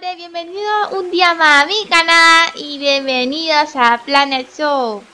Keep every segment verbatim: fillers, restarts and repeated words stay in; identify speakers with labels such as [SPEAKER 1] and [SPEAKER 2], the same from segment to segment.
[SPEAKER 1] amores, bienvenidos un día más a mi canal y bienvenidos a Planet Zoo.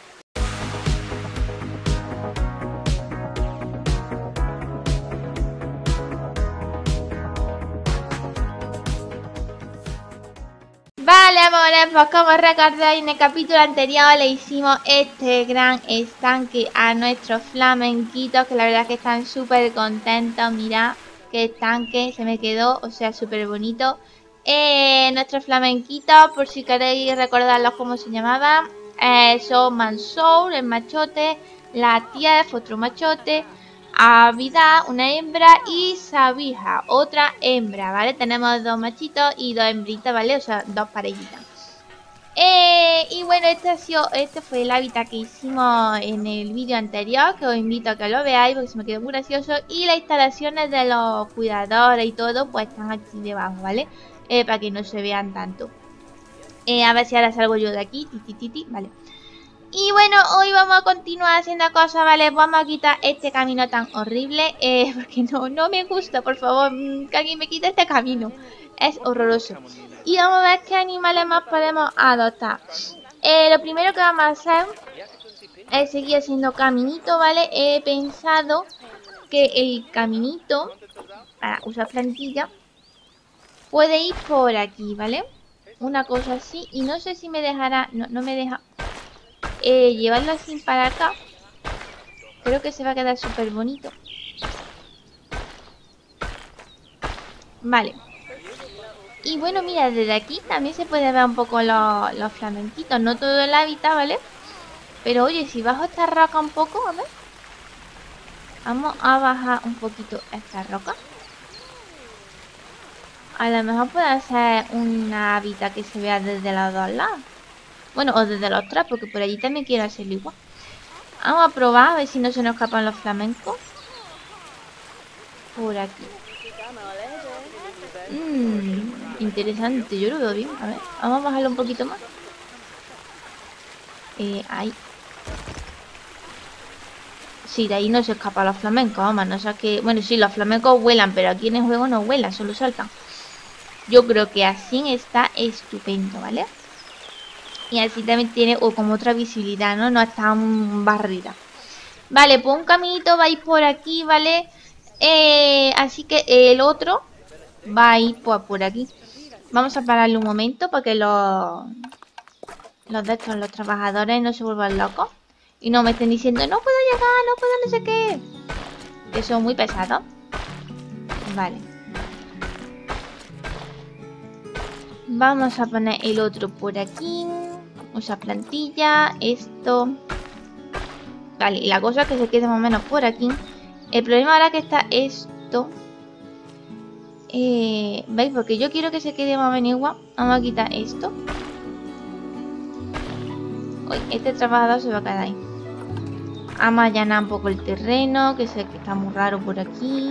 [SPEAKER 1] Vale amores, pues como recordáis en el capítulo anterior le hicimos este gran estanque a nuestros flamenquitos, que la verdad es que están súper contentos. Mirad qué estanque se me quedó, o sea, súper bonito. Eh, nuestros flamenquitos, por si queréis recordarlos cómo se llamaban, eh, son Mansour, el machote, la Tief, otro machote, Abida, una hembra, y Sabija, otra hembra, ¿vale? Tenemos dos machitos y dos hembritas, ¿vale? O sea, dos parejitas. Eh, y bueno, este, ha sido, este fue el hábitat que hicimos en el vídeo anterior, que os invito a que lo veáis porque se me quedó muy gracioso. Y las instalaciones de los cuidadores y todo, pues están aquí debajo, ¿vale? Eh, para que no se vean tanto. Eh, a ver si ahora salgo yo de aquí, ti, ti, ti, vale. Y bueno, hoy vamos a continuar haciendo cosas, ¿vale? Vamos a quitar este camino tan horrible, eh, porque no, no me gusta, por favor, que alguien me quite este camino. Es horroroso. Y vamos a ver qué animales más podemos adoptar. Eh, lo primero que vamos a hacer es seguir haciendo caminito, ¿vale? He pensado que el caminito, para usar plantilla, puede ir por aquí, ¿vale? Una cosa así, y no sé si me dejará, no, no me deja... Eh, llevarlo así para acá. Creo que se va a quedar súper bonito. Vale. Y bueno, mira, desde aquí también se puede ver un poco los, los flamenquitos. No todo el hábitat, ¿vale? Pero oye, si bajo esta roca un poco, a ver. Vamos a bajar un poquito esta roca. A lo mejor puede hacer un hábitat que se vea desde los dos lados. Bueno, o desde los tres, porque por allí también quiero hacerlo igual. Vamos a probar a ver si no se nos escapan los flamencos. Por aquí. Mmm, interesante, yo lo veo bien. A ver, vamos a bajarlo un poquito más. Eh, ahí. Sí, de ahí no se escapan los flamencos, vamos, no sé qué. Bueno, sí, los flamencos vuelan, pero aquí en el juego no vuelan, solo saltan. Yo creo que así está estupendo, ¿vale? Y así también tiene o como otra visibilidad, ¿no? No está barrida. Vale, pues un caminito va a ir por aquí, ¿vale? Eh, así que el otro va a ir por, por aquí. Vamos a pararle un momento para que los, los de estos, los trabajadores no se vuelvan locos. Y no me estén diciendo, no puedo llegar, no puedo no sé qué. Que son muy pesados. Vale. Vamos a poner el otro por aquí. Usa plantilla, esto. Vale, y la cosa es que se quede más o menos por aquí. El problema ahora que está esto. Eh, ¿Veis? Porque yo quiero que se quede más o menos igual. Vamos a quitar esto. Uy, este trabajador se va a quedar ahí. Vamos a allanar un poco el terreno, que sé que está muy raro por aquí.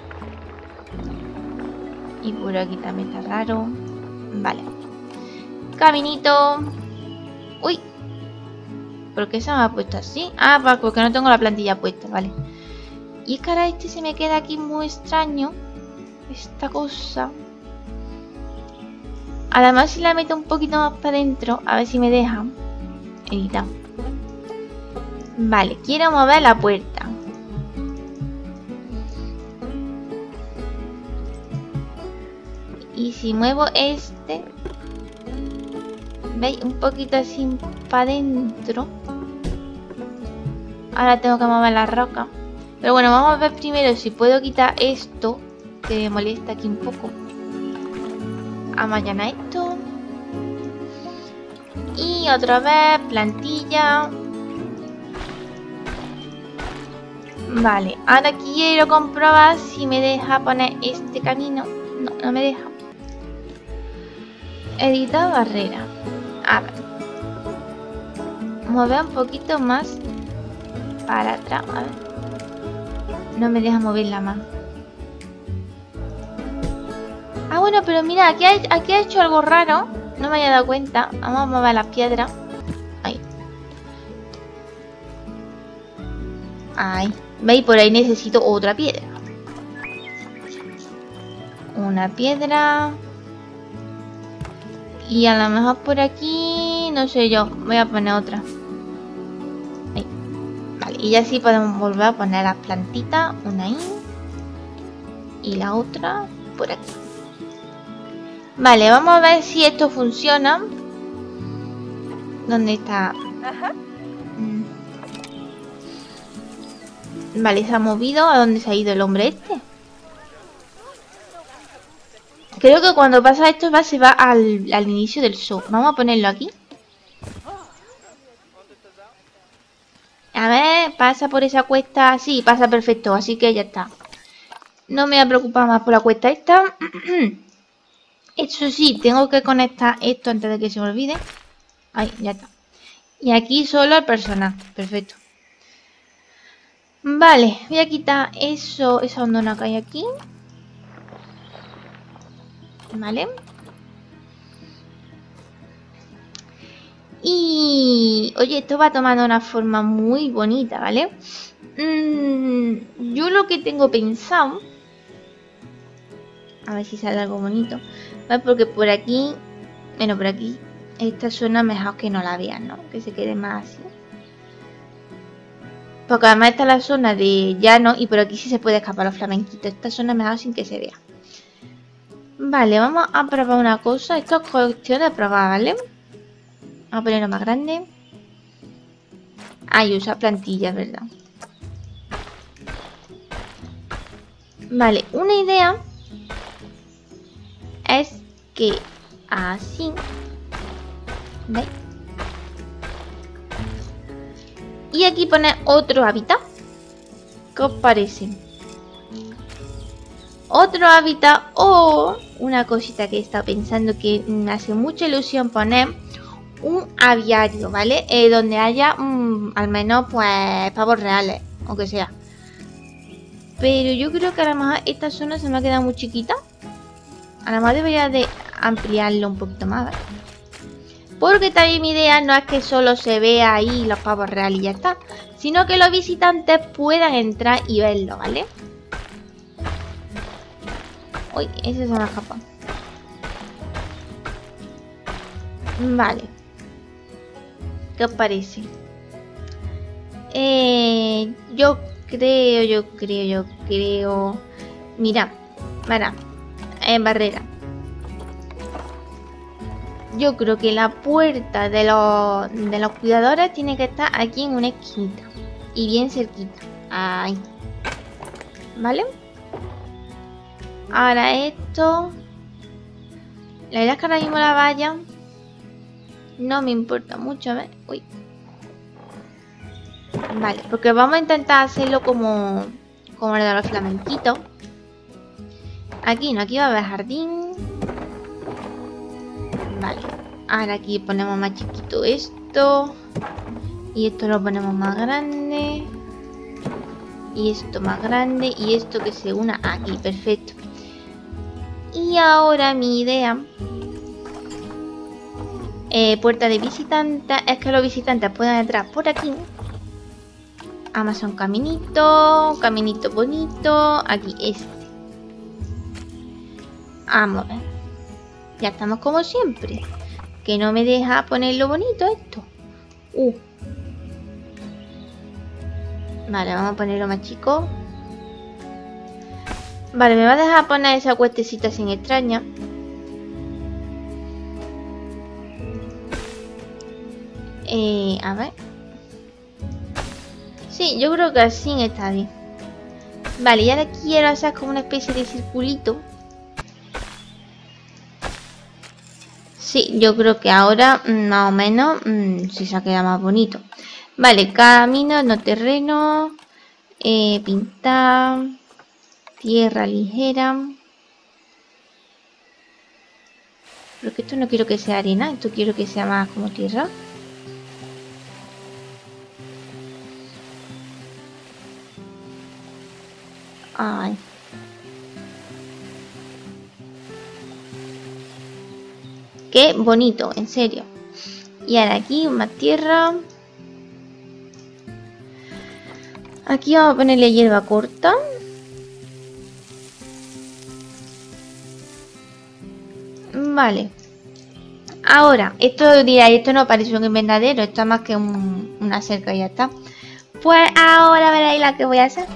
[SPEAKER 1] Y por aquí también está raro. Vale. Caminito. Uy. ¿Por qué se me ha puesto así? Ah, porque no tengo la plantilla puesta, vale. Y es que ahora este se me queda aquí muy extraño. Esta cosa. Además si la meto un poquito más para adentro, a ver si me deja. Editar. Vale, quiero mover la puerta. Y si muevo este, ¿veis? Un poquito así para adentro. Ahora tengo que mover la roca. Pero bueno, vamos a ver primero si puedo quitar esto, que me molesta aquí un poco. Vamos a allanar esto. Y otra vez, plantilla. Vale, ahora quiero comprobar si me deja poner este camino. No, no me deja. Editar barrera. A ver. Mover un poquito más para atrás. A ver. No me deja moverla más. Ah, bueno, pero mira, aquí ha, aquí ha hecho algo raro. No me había dado cuenta. Vamos a mover las piedras. Ahí. Ahí. ¿Veis? Por ahí necesito otra piedra. Una piedra. Y a lo mejor por aquí, no sé yo, voy a poner otra. Ahí. Vale, y ya sí podemos volver a poner las plantitas, una ahí y la otra por aquí. Vale, vamos a ver si esto funciona. ¿Dónde está?
[SPEAKER 2] Ajá.
[SPEAKER 1] Mm. Vale, se ha movido. ¿A dónde se ha ido el hombre este? Creo que cuando pasa esto va, se va al, al inicio del show. Vamos a ponerlo aquí. A ver, pasa por esa cuesta. Sí, pasa perfecto, así que ya está. No me voy a preocupar más por la cuesta esta. Eso sí, tengo que conectar esto antes de que se me olvide. Ahí, ya está. Y aquí solo el personal. Perfecto. Vale, voy a quitar eso, esa hondona que hay aquí. Vale. Y... Oye, esto va tomando una forma muy bonita, ¿vale? Mm, yo lo que tengo pensado... A ver si sale algo bonito. ¿Vale? Porque por aquí... Bueno, por aquí... Esta zona mejor que no la vean, ¿no? Que se quede más así. Porque además está la zona de llano y por aquí sí se puede escapar los flamenquitos. Esta zona mejor sin que se vea. Vale, vamos a probar una cosa. Esto es cuestión de probar, ¿vale? Vamos a ponerlo más grande. Ah, y usa plantillas, ¿verdad? Vale, una idea es que así... ¿Veis? Y aquí poner otro hábitat. ¿Qué os parece? Otro hábitat o una cosita que he estado pensando que me hace mucha ilusión poner un aviario, ¿vale? Eh, donde haya mmm, al menos pues pavos reales, aunque sea. Pero yo creo que a lo mejor esta zona se me ha quedado muy chiquita. A lo mejor debería de ampliarlo un poquito más, ¿vale? Porque también mi idea no es que solo se vea ahí los pavos reales y ya está, sino que los visitantes puedan entrar y verlo, ¿vale? Uy, ese se me ha escapado. Vale. ¿Qué os parece? Eh, yo creo, yo creo, yo creo... Mira, mira, en barrera. Yo creo que la puerta de los, de los cuidadores tiene que estar aquí en una esquinita. Y bien cerquita. Ahí. ¿Vale? Ahora esto... La verdad es que ahora mismo la valla no me importa mucho. A ver. Uy. Vale, porque vamos a intentar hacerlo como... Como el de los flamenquitos. Aquí no, aquí va a haber jardín. Vale, ahora aquí ponemos más chiquito esto. Y esto lo ponemos más grande. Y esto más grande. Y esto que se una aquí, perfecto. Y ahora mi idea, eh, puerta de visitantes, es que los visitantes puedan entrar por aquí. Además son caminito, caminito bonito. Aquí este. Vamos a ver. Ya estamos como siempre. Que no me deja ponerlo bonito esto. Uh. Vale, vamos a ponerlo más chico. Vale, me va a dejar poner esa cuestecita sin extraña. Eh, a ver. Sí, yo creo que así está bien. Vale, y ahora quiero hacer como una especie de circulito. Sí, yo creo que ahora más o menos mmm, sí se queda más bonito. Vale, camino, no terreno, eh, pintar, tierra ligera. Pero que esto no quiero que sea arena, esto quiero que sea más como tierra. Ay. Qué bonito, en serio. Y ahora aquí más tierra. Aquí vamos a ponerle hierba corta. Vale. Ahora, esto dirá, esto no parece un invernadero, esto es más que un, una cerca y ya está. Pues ahora veréis la que voy a hacer.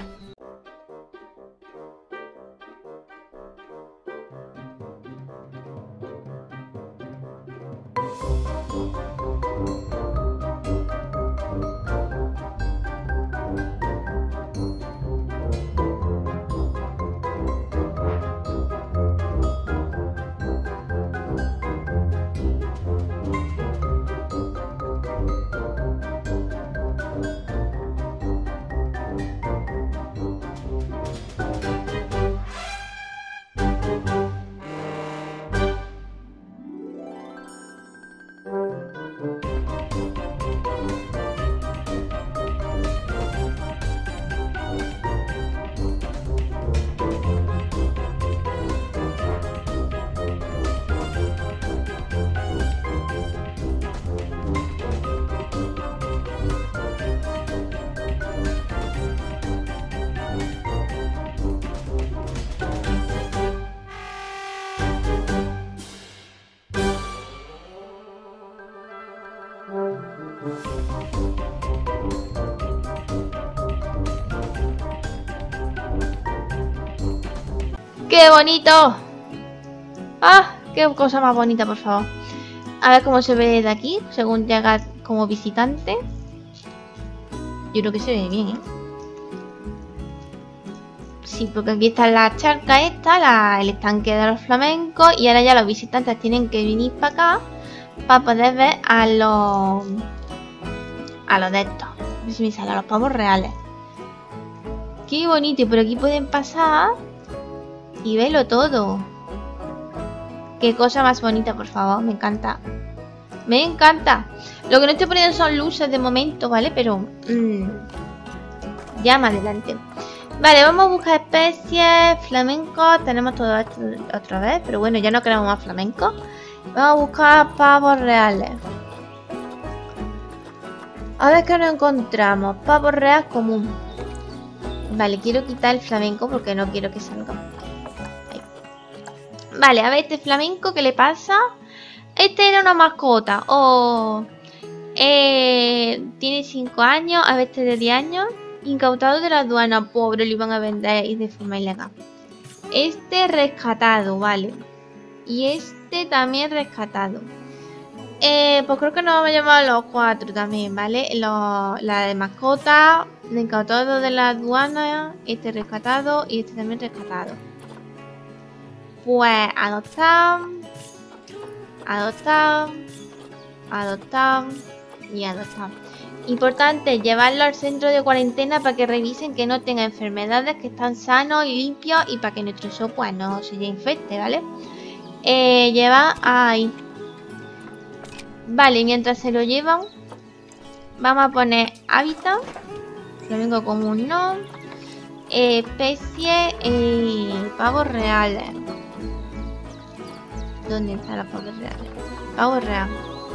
[SPEAKER 1] ¡Qué bonito! ¡Ah! ¡Qué cosa más bonita, por favor! A ver cómo se ve desde aquí, según llega como visitante. Yo creo que se ve bien, ¿eh? Sí, porque aquí está la charca esta, la, el estanque de los flamencos. Y ahora ya los visitantes tienen que venir para acá para poder ver a los... A los de estos. A ver si me sale, a los pavos reales. ¡Qué bonito! Y por aquí pueden pasar... Y velo todo. Qué cosa más bonita, por favor. Me encanta. Me encanta. Lo que no estoy poniendo son luces de momento, ¿vale? Pero... Mmm, ya más adelante. Vale, vamos a buscar especies. Flamenco. Tenemos todo esto otra vez. Pero bueno, ya no queremos más flamenco. Vamos a buscar pavos reales. A ver qué nos encontramos. Pavo real común. Vale, quiero quitar el flamenco porque no quiero que salga. Vale, a ver este flamenco, ¿qué le pasa? Este era una mascota. Oh, eh, tiene cinco años, a ver este de diez años. Incautado de la aduana, pobre, lo iban a vender y de forma ilegal. Este rescatado, vale. Y este también rescatado. Eh, pues creo que nos vamos a llamar los cuatro también, ¿vale? Los, la de mascota, de incautado de la aduana, este rescatado y este también rescatado. Pues adoptar, adoptar, adoptar y adoptar. Importante llevarlo al centro de cuarentena para que revisen que no tenga enfermedades, que están sanos y limpios y para que nuestro zoo pues no se infecte, ¿vale? Eh, lleva ahí. Vale, mientras se lo llevan, vamos a poner hábitat, flamenco común no, eh, especie y eh, pavos reales. ¿Dónde están los pavos reales? Pavo real.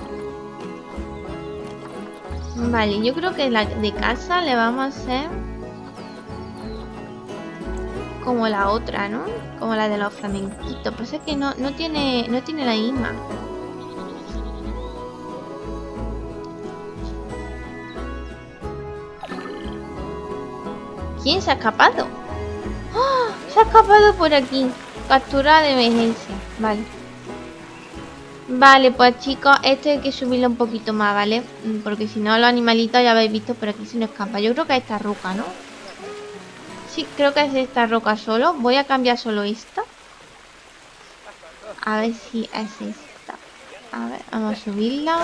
[SPEAKER 1] Vale, yo creo que la de casa le vamos a hacer como la otra, ¿no? Como la de los flamenquitos. Pero es que no, no tiene, no tiene la misma. ¿Quién se ha escapado? ¡Oh! Se ha escapado por aquí. Captura de emergencia. Vale. Vale, pues chicos, este hay que subirlo un poquito más, ¿vale? Porque si no, los animalitos ya habéis visto, pero aquí se nos escapa. Yo creo que es esta roca, ¿no? Sí, creo que es esta roca solo. Voy a cambiar solo esta. A ver si es esta. A ver, vamos a subirla.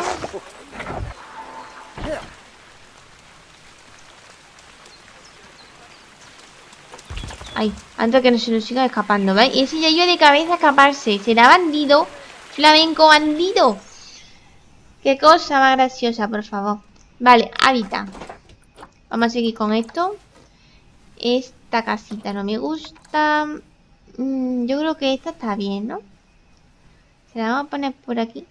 [SPEAKER 1] Ay, antes que no se nos siga escapando, ¿veis? Y ese ya iba de cabeza a escaparse. ¿Será bandido? Flamenco bandido. Qué cosa más graciosa, por favor. Vale, hábitat. Vamos a seguir con esto. Esta casita no me gusta. Mm, yo creo que esta está bien, ¿no? Se la vamos a poner por aquí.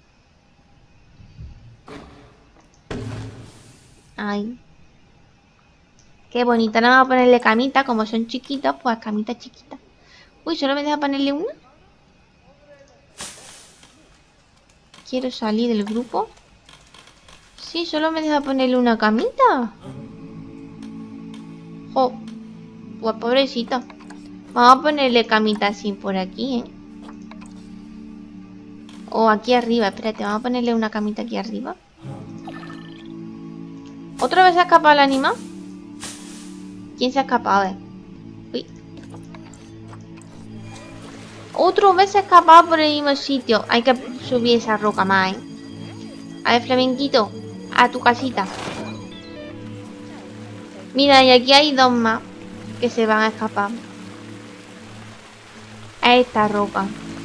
[SPEAKER 1] Ay. Qué bonita. Ahora vamos a ponerle camita. Como son chiquitos, pues camita chiquita. Uy, solo me deja ponerle una. quiero salir del grupo. Sí, solo me deja ponerle una camita. Jo, pues pobrecito. Vamos a ponerle camita así por aquí, ¿eh? O aquí arriba, espérate, vamos a ponerle una camita aquí arriba. ¿Otra vez se ha escapado el animal? ¿Quién se ha escapado? Eh? Uy. Otra vez se ha escapado por el mismo sitio. Hay que subir esa roca más, ¿eh? A ver, flamenquito, a tu casita. Mira, y aquí hay dos más que se van a escapar. A esta roca.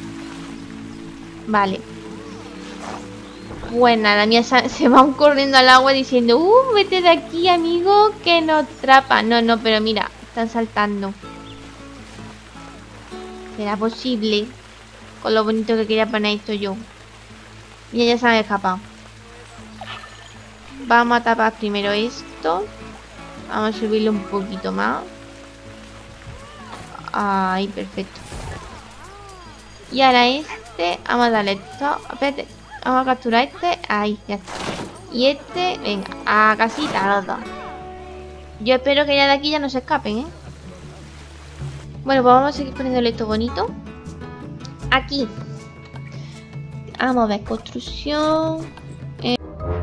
[SPEAKER 1] Vale. Pues nada, mía, se van corriendo al agua diciendo: Uh, vete de aquí, amigo, que nos atrapa. No, no, pero mira, están saltando. ¿Será posible? Con lo bonito que quería poner esto yo. Mira, ya se han escapado. Vamos a tapar primero esto. Vamos a subirlo un poquito más. Ahí, perfecto. Y ahora este, vamos a darle esto. Espérate, vamos a capturar este. Ahí, ya está. Y este, venga, a casita los dos. Yo espero que ya de aquí ya no se escapen, ¿eh? Bueno, pues vamos a seguir poniéndole esto bonito. Aquí. Vamos a ver, construcción. Eh.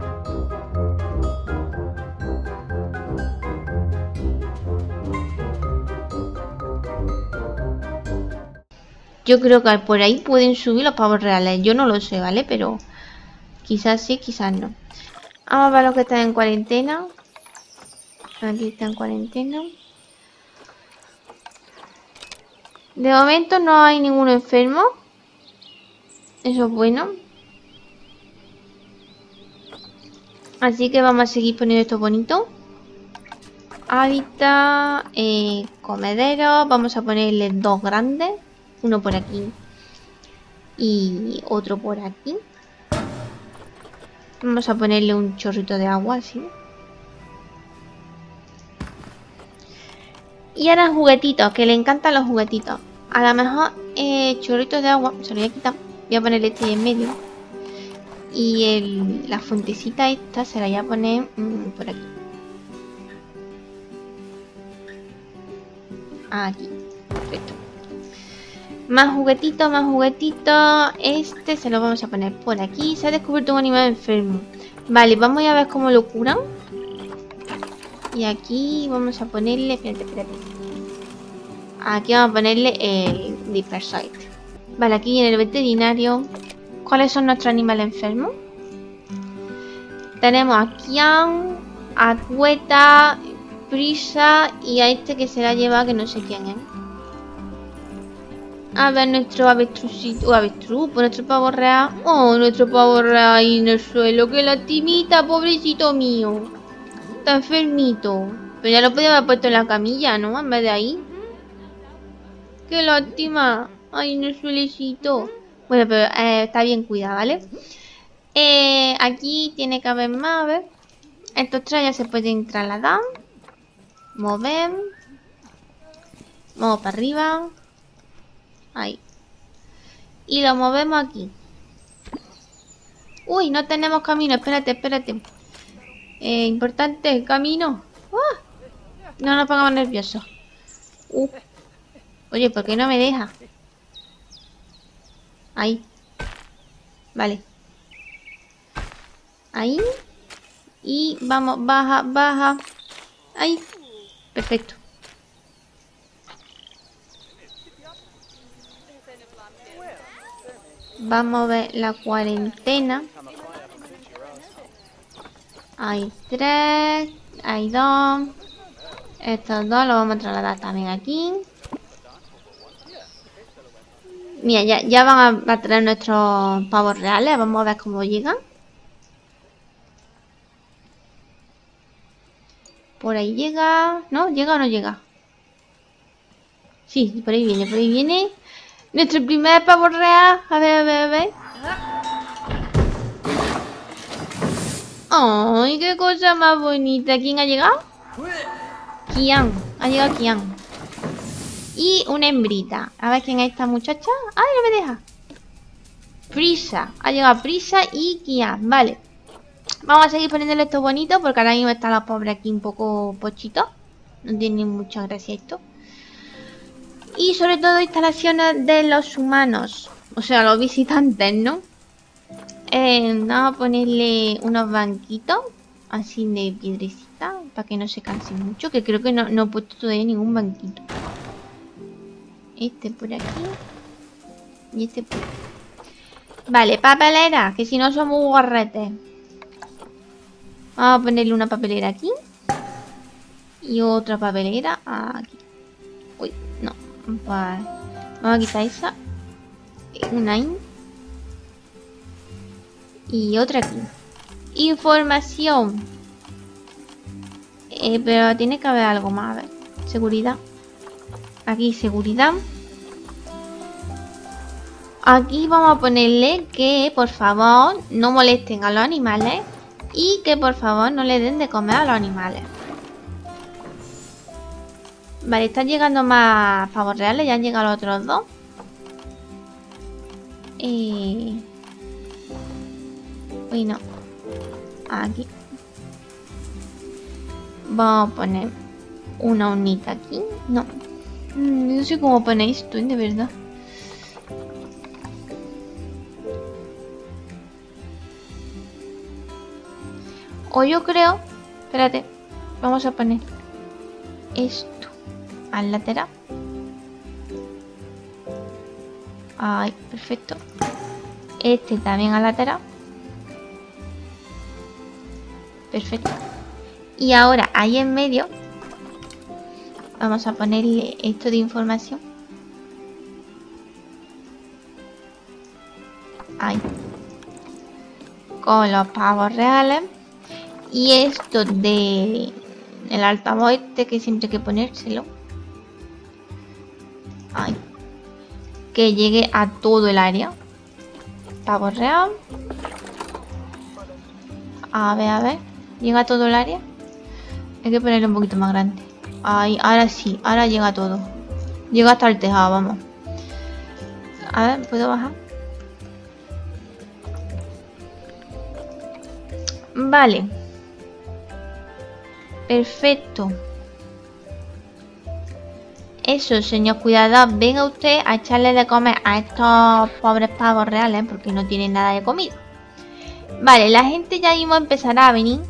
[SPEAKER 1] Yo creo que por ahí pueden subir los pavos reales. Yo no lo sé, ¿vale? Pero quizás sí, quizás no. Vamos a ver los que están en cuarentena. Aquí está en cuarentena. De momento no hay ninguno enfermo. Eso es bueno. Así que vamos a seguir poniendo esto bonito. Hábitat, eh, comedero. Vamos a ponerle dos grandes. Uno por aquí. Y otro por aquí. Vamos a ponerle un chorrito de agua así. Y ahora juguetitos, que le encantan los juguetitos. A lo mejor eh, chorritos de agua. Se lo voy a quitar. Voy a ponerle este en medio. Y el, la fuentecita esta se la voy a poner mmm, por aquí. Aquí. Perfecto. Más juguetitos, más juguetitos. Este se lo vamos a poner por aquí. Se ha descubierto un animal enfermo. Vale, vamos a ver cómo lo curan. Y aquí vamos a ponerle... Espérate, espérate. Aquí vamos a ponerle el Dispersite. Vale, aquí en el veterinario. ¿Cuáles son nuestros animales enfermos? Tenemos a Kian, a Cueta, Prisa y a este que se la lleva, que no sé quién es. A ver, nuestro avestruzito, o avestruz, pues nuestro pavo real. Oh, nuestro pavo real ahí en el suelo. ¡Qué lastimita, pobrecito mío! Está enfermito. Pero ya lo podía haber puesto en la camilla, ¿no? En vez de ahí. ¡Qué lástima! Ay, en el suelecito. Bueno, pero eh, está bien cuidado, ¿vale? Eh, aquí tiene que haber más, a ver. Estos tres ya se pueden trasladar. Mover. Vamos para arriba. Ahí. Y lo movemos aquí. Uy, no tenemos camino. Espérate, espérate. Eh, importante, camino. ¡Ah! No nos pongamos nerviosos. Uh. Oye, ¿por qué no me deja? Ahí. Vale. Ahí. Y vamos, baja, baja. Ahí. Perfecto. Vamos a ver la cuarentena. Hay tres. Hay dos. Estos dos los vamos a trasladar también aquí. Mira, ya, ya van a, a traer nuestros pavos reales. Vamos a ver cómo llegan. Por ahí llega. ¿No? ¿Llega o no llega? Sí, por ahí viene, por ahí viene. Nuestro primer pavo real. A ver, a ver, a ver. ¡Ay, qué cosa más bonita! ¿Quién ha llegado? Kian. Ha llegado Kian. Y una hembrita. A ver quién es esta muchacha. ¡Ay, no me deja! Prisa. Ha llegado Prisa y Kia. Vale. Vamos a seguir poniéndole esto bonito porque ahora mismo está la pobre aquí un poco pochito. No tiene mucha gracia esto. Y sobre todo instalaciones de los humanos. O sea, los visitantes, ¿no? Eh, vamos a ponerle unos banquitos. Así de piedrecita. Para que no se canse mucho. Que creo que no, no he puesto todavía ningún banquito. Este por aquí. Y este por aquí. Vale, papelera. Que si no somos guarretes. Vamos a ponerle una papelera aquí. Y otra papelera aquí. Uy, no. Vale. Vamos a quitar esa. Una ahí. Y otra aquí. Información. Eh, pero tiene que haber algo más. A ver. Seguridad. Aquí seguridad. Aquí vamos a ponerle que por favor no molesten a los animales. Y que por favor no le den de comer a los animales. Vale, están llegando más pavos reales. Ya han llegado los otros dos. Eh... Uy, no. Aquí. Vamos a poner una unita aquí. No. No sé cómo ponéis esto, de verdad. O yo creo... Espérate. Vamos a poner esto al lateral. Ay, perfecto. Este también al lateral. Perfecto. Y ahora ahí en medio vamos a ponerle esto de información. Ahí. Con los pavos reales. Y esto de el altavoz este que siempre hay que ponérselo. Ahí. Que llegue a todo el área. Pavo real. A ver, a ver. Llega a todo el área. Hay que ponerlo un poquito más grande. Ahí, ahora sí, ahora llega todo. Llega hasta el tejado, vamos. A ver, ¿puedo bajar? Vale. Perfecto. Eso, señor cuidador. Venga usted a echarle de comer a estos pobres pavos reales porque no tienen nada de comida. Vale, la gente ya mismo empezará a venir.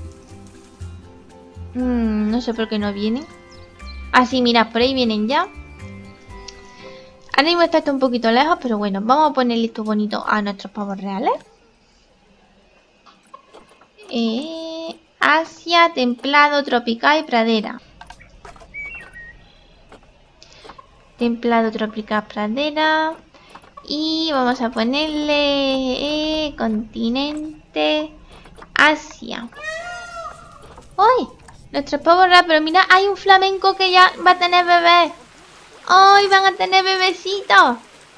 [SPEAKER 1] Mm, no sé por qué no vienen. Ah, sí, mirad, por ahí vienen ya. Ahora mismo está esto un poquito lejos, pero bueno, vamos a ponerle esto bonito a nuestros pavos reales. Eh, Asia, templado, tropical y pradera. Templado, tropical, pradera. Y vamos a ponerle eh, continente Asia. ¡Uy! Nuestros pavos reales, pero mira, hay un flamenco que ya va a tener bebés. ¡Ay! Van a tener bebecitos.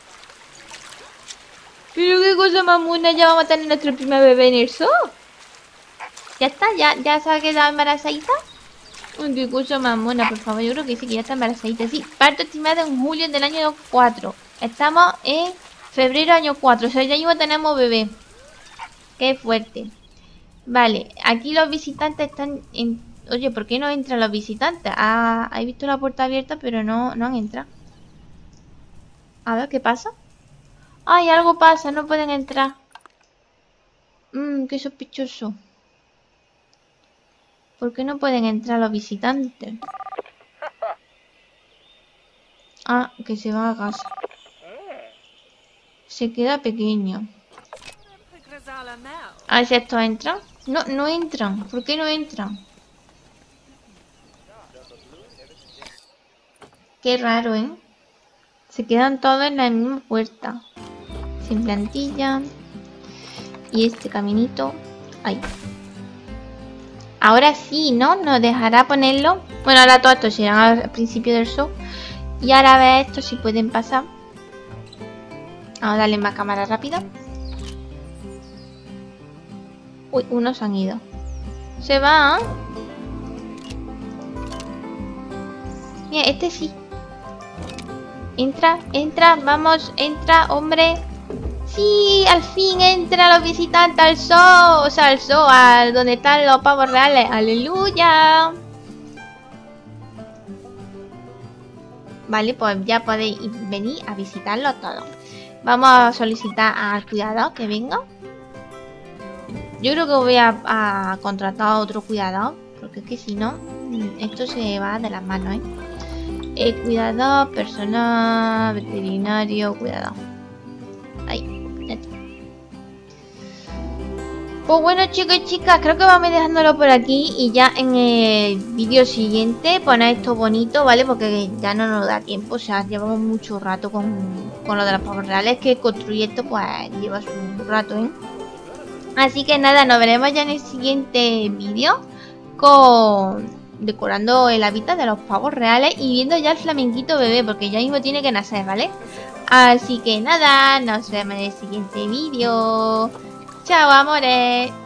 [SPEAKER 1] Pero qué cosa más mona, ya vamos a tener nuestro primer bebé en el zoo. Ya está, ya, ya se ha quedado embarazadita. Uy, qué cosa más mona, por favor. Yo creo que sí, que ya está embarazadita. Sí, parto estimado en julio del año cuatro. Estamos en febrero año cuatro. O sea, ya mismo tenemos bebé. Qué fuerte. Vale, aquí los visitantes están en... Oye, ¿por qué no entran los visitantes? Ah, he visto la puerta abierta, pero no, no han entrado. A ver, ¿qué pasa? Ay, algo pasa, no pueden entrar. Mmm, qué sospechoso. ¿Por qué no pueden entrar los visitantes? Ah, que se va a casa. Se queda pequeño. A ver si estos entran. No, no entran. ¿Por qué no entran? Qué raro, ¿eh? Se quedan todos en la misma puerta. Sin plantilla. Y este caminito. Ahí. Ahora sí, ¿no? Nos dejará ponerlo. Bueno, ahora todo esto será al principio del show. Y ahora a ver esto si pueden pasar. Vamos a darle más cámara rápida. Uy, unos han ido. Se va. Mira, este sí. Entra, entra, vamos, entra, hombre. Sí, al fin entra los visitantes al zoo, o sea, al zoo, al donde están los pavos reales. ¡Aleluya! Vale, pues ya podéis venir a visitarlo todo. Vamos a solicitar al cuidador que venga. Yo creo que voy a, a contratar a otro cuidador, porque es que si no, esto se va de las manos, ¿eh? El cuidador, personal, veterinario, cuidador. Ahí. Pues bueno, chicos y chicas, creo que vamos dejándolo por aquí y ya en el vídeo siguiente poner esto bonito, ¿vale? Porque ya no nos da tiempo, o sea, llevamos mucho rato con, con lo de los pavos reales, que construir esto pues lleva un rato, ¿eh? Así que nada, nos veremos ya en el siguiente vídeo con decorando el hábitat de los pavos reales y viendo ya el flamenquito bebé, porque ya mismo tiene que nacer, ¿vale? Así que nada, nos vemos en el siguiente vídeo. Chao, amores.